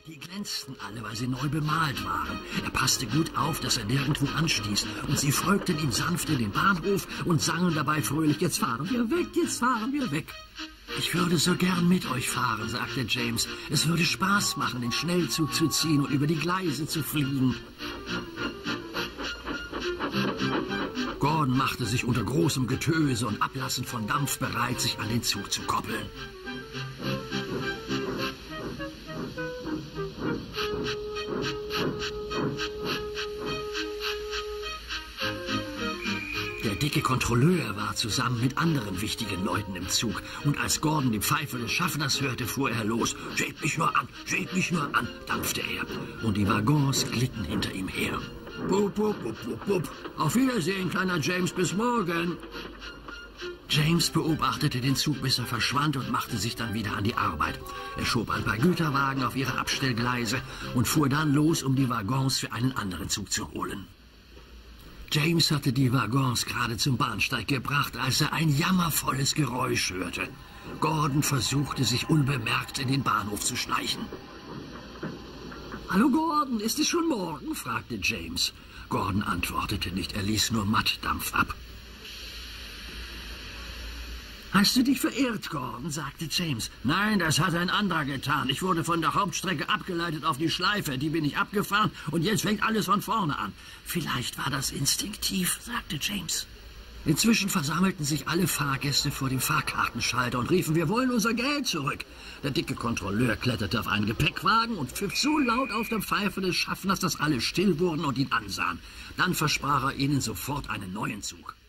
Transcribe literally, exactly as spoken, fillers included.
Die glänzten alle, weil sie neu bemalt waren. Er passte gut auf, dass er nirgendwo anstieß. Und sie folgten ihm sanft in den Bahnhof und sangen dabei fröhlich, jetzt fahren wir weg, jetzt fahren wir weg. Ich würde so gern mit euch fahren, sagte James. Es würde Spaß machen, den Schnellzug zu ziehen und über die Gleise zu fliegen. Gordon machte sich unter großem Getöse und Ablassen von Dampf bereit, sich an den Zug zu koppeln. Der dicke Kontrolleur war zusammen mit anderen wichtigen Leuten im Zug. Und als Gordon die Pfeife des Schaffners hörte, fuhr er los. »Seht mich nur an, seht mich nur an«, dampfte er. Und die Waggons glitten hinter ihm her. »Bup, bup, bup, bup, bup. Auf Wiedersehen, kleiner James, bis morgen.« James beobachtete den Zug, bis er verschwand und machte sich dann wieder an die Arbeit. Er schob ein paar Güterwagen auf ihre Abstellgleise und fuhr dann los, um die Waggons für einen anderen Zug zu holen. James hatte die Waggons gerade zum Bahnsteig gebracht, als er ein jammervolles Geräusch hörte. Gordon versuchte, sich unbemerkt in den Bahnhof zu schleichen. »Hallo Gordon, ist es schon morgen?« fragte James. Gordon antwortete nicht, er ließ nur Mattdampf ab. »Hast du dich verirrt, Gordon?« sagte James. »Nein, das hat ein anderer getan. Ich wurde von der Hauptstrecke abgeleitet auf die Schleife. Die bin ich abgefahren und jetzt fängt alles von vorne an.« »Vielleicht war das instinktiv«, sagte James. Inzwischen versammelten sich alle Fahrgäste vor dem Fahrkartenschalter und riefen, wir wollen unser Geld zurück. Der dicke Kontrolleur kletterte auf einen Gepäckwagen und pfiff so laut auf der Pfeife des Schaffners, dass alle still wurden und ihn ansahen. Dann versprach er ihnen sofort einen neuen Zug.